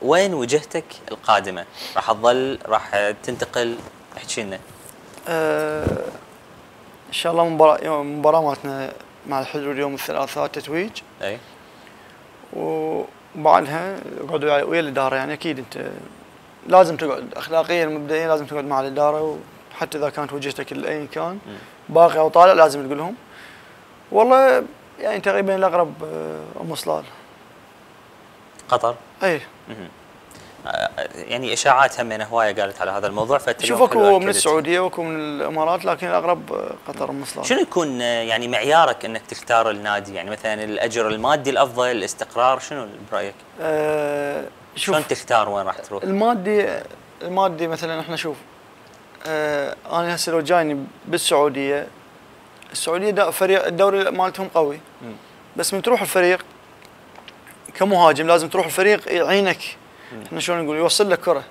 وين وجهتك القادمه؟ راح تظل، راح تنتقل؟ احكي لنا. ان شاء الله مباراه مالتنا مع الحلول يوم الثلاثاء تتويج. اي. وبعدها اقعد ويا الاداره، يعني اكيد انت لازم تقعد اخلاقيا مبدئيا، لازم تقعد مع الاداره، وحتى اذا كانت وجهتك لاي كان باقي او طالع لازم تقول لهم. والله يعني تقريبا الاقرب ام صلال. قطر؟ اي. يعني اشاعات همينه هوايه قالت على هذا الموضوع، شوف اكو من السعوديه واكو من الامارات، لكن الاقرب قطر ام صلال. شنو يكون يعني معيارك انك تختار النادي؟ يعني مثلا الاجر المادي الافضل، الاستقرار، شنو برايك؟ شلون تختار وين راح تروح؟ المادي مثلا احنا شوف، انا هسه لو جايني بالسعوديه، السعوديه فريق الدوري مالتهم قوي، بس من تروح الفريق كمهاجم لازم تروح الفريق يعينك، احنا شلون نقول، يوصل لك كره.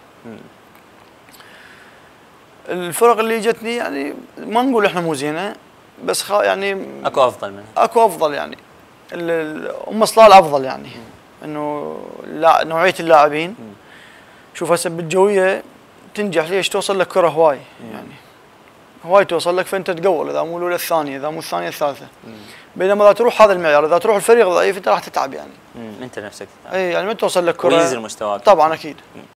الفرق اللي جتني يعني ما نقول احنا مو زينه، بس يعني اكو افضل منها، اكو افضل يعني. ام صلال افضل يعني، انه نوعيه اللاعبين. شوف هسه بالجويه تنجح، ليش؟ توصل لك كره هواي، يعني هواي توصل لك، فانت تقول اذا مو الاولى الثانيه، اذا مو الثانيه الثالثه. بينما اذا تروح هذا المعيار، اذا تروح الفريق ضعيف انت راح تتعب يعني. انت نفسك اي يعني ما توصل لك كره وينزل مستواك طبعا اكيد.